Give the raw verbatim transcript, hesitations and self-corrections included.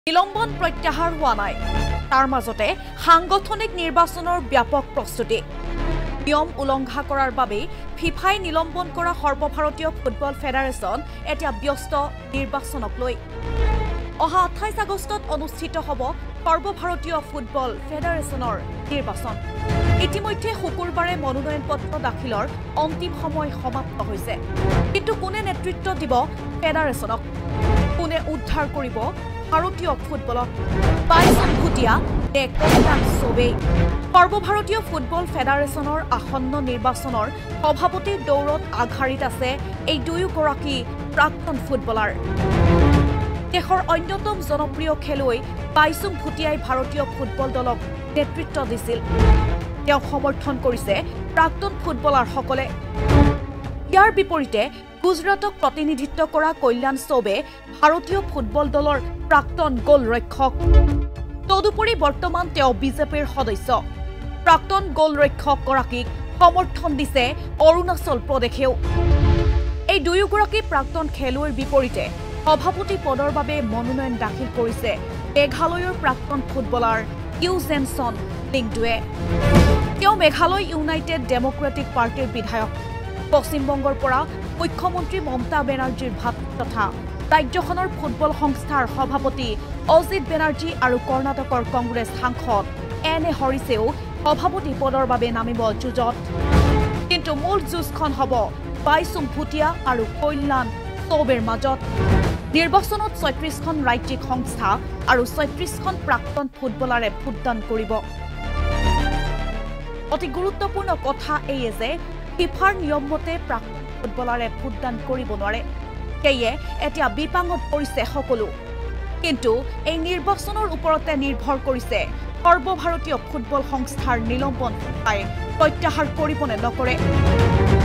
নিলম্বন প্ৰত্যাহাৰ হোৱা নাই তাৰ মাজতে সাংগঠনিক নিৰ্বাচনৰ ব্যাপক প্ৰস্তুতি নিয়ম উলংঘা কৰাৰ বাবে ফিফাই নিলম্বন কৰা সৰ্বভাৰতীয় ফুটবল ফেডাৰেচন এতিয়া ব্যস্ত নিৰ্বাচনক লৈ অহা আঠাইশ আগষ্টত অনুষ্ঠিত হ'ব সৰ্বভাৰতীয় ফুটবল ফেডাৰেচনৰ নিৰ্বাচন ইতিমধ্যে শুকুৰবাৰে মনোনয়ন পত্ৰ দাখিলৰ অন্তিম সময় সমাপ্ত হৈছে কিন্তু কোনে নেতৃত্ব দিব ফেডাৰেচনক কোনে উদ্ধাৰ কৰিব ভাৰতীয় ফুটবলক বাইচন ভুটিয়া নে কল্যাণ চৌবে সৰ্বভাৰতীয় ফুটবল ফেডাৰেচনৰ আসন্ন নিৰ্বাচনৰ সভাপতিৰ দৌৰত আগশাৰীত আছে এই দুয়োগৰাকী প্ৰাক্তন ফুটবলাৰ দেশৰ অন্যতম জনপ্ৰিয় খেলুৱৈ বাইচন ভুটিয়াই ভাৰতীয় ফুটবল দলক নেতৃত্ব দিছিল তেওঁ সমৰ্থন কৰিছে প্ৰাক্তন ফুটবলাৰসকলে ইয়াৰ বিপৰীতে গুজৰাটক প্ৰতিনিধিত্ব কৰা কল্যাণ চৌবে ভাৰতীয় ফুটবল দলৰ প্ৰাক্তন গোলৰক্ষক তদুপৰি বৰ্তমান তেওঁ বিজেপিৰ সদস্য প্ৰাক্তন গোলৰক্ষক গৰাকীক সমৰ্থন দিছে অৰুণাচল প্ৰদেশেও এই দুয়োগৰাকী প্ৰাক্তন খেলুৱৈৰ বিপৰীতে সভাপতি পদৰ বাবে মনোনয়ন দাখিল কৰিছে মেঘালয়ৰ প্ৰাক্তন ফুটবলাৰ ইউ জেনছন লিংডুৱে তেওঁ মেঘালয় ইউনাইটেড ডেমক্ৰেটিক পাৰ্টিৰ বিধায়ক পশ্চিমবংগৰ পৰা মুখ্যমন্ত্ৰী মমতা বেনাৰ্জীৰ ভাতৃ তথা ৰাজ্যখনৰ ফুটবল সংস্থাৰ সভাপতি অজিত বেনাৰ্জী আৰু কৰ্ণাটকৰ কংগ্ৰেছ সাংসদ এন এ হৰিছেও সভাপতি পদৰ বাবে নামিব যুঁজত কিন্তু মূল যুঁজখন হ'ব বাইচন ভুটিয়া আৰু কল্যাণ চৌবেৰ মাজত নিৰ্বাচনত ছয়ত্ৰিশখন ৰাজ্যিক সংস্থা আৰু ছয়ত্ৰিশখন প্ৰাক্তন ফুটবলাৰে ভোটদান কৰিব অতি গুৰুত্বপূৰ্ণ কথা এই যে ফিফাৰ নিয়ম মতে প্ৰাক্তন ফুটবলাৰে ভোটদান কৰিব নোৱাৰে সেয়ে এতিয়া বিপাঙত পৰিছে সকলো কিন্তু এই নিৰ্বাচনৰ ওপৰতে নিৰ্ভৰ কৰিছে সৰ্বভাৰতীয় ফুটবল সংস্থাৰ নিলম্বন প্ৰত্যাহাৰ কৰিব নে নকৰে